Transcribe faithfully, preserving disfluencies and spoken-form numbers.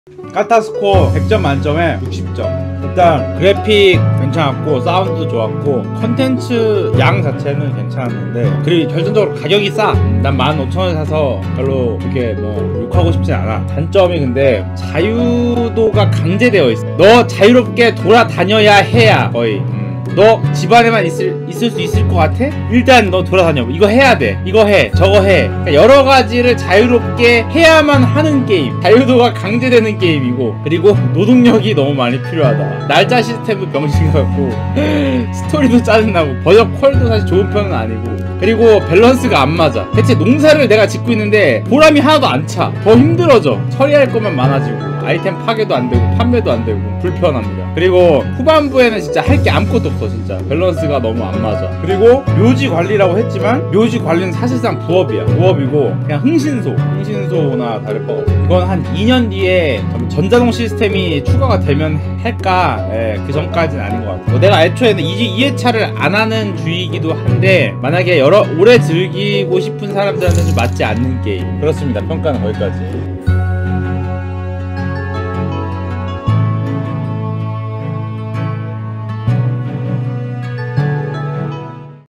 까타스코 백 점 만점에 육십 점. 일단 그래픽 괜찮았고 사운드도 좋았고 컨텐츠 양 자체는 괜찮았는데, 그리고 결정적으로 가격이 싸. 난 만 오천 원에 사서 별로 그렇게 뭐 욕하고 싶진 않아. 단점이 근데 자유도가 강제되어 있어. 너 자유롭게 돌아다녀야 해야 거의. 음. 너 집안에만 있을, 있을 수 있을 것 같아? 일단 너 돌아다녀. 이거 해야 돼. 이거 해. 저거 해. 그러니까 여러 가지를 자유롭게 해야만 하는 게임. 자유도가 강제되는 게임이고, 그리고 노동력이 너무 많이 필요하다. 날짜 시스템도 병신 같고 스토리도 짜증나고 번역 퀄도 사실 좋은 편은 아니고, 그리고 밸런스가 안 맞아. 대체 농사를 내가 짓고 있는데 보람이 하나도 안 차. 더 힘들어져. 처리할 것만 많아지고 아이템 파괴도 안 되고 판매도 안 되고 불편합니다. 그리고 후반부에는 진짜 할 게 아무것도 없어. 진짜 밸런스가 너무 안 맞아. 그리고 묘지 관리라고 했지만 묘지 관리는 사실상 부업이야. 부업이고 그냥 흥신소 흥신소나 다를 바 없어. 이건 한 이 년 뒤에 전자동 시스템이 추가가 되면 할까. 예, 그 전까지는 아닌 것 같아. 내가 애초에는 이 회차를 안 하는 주의이기도 한데, 만약에 여러 오래 즐기고 싶은 사람들한테 좀 맞지 않는 게임. 그렇습니다. 평가는 거기까지.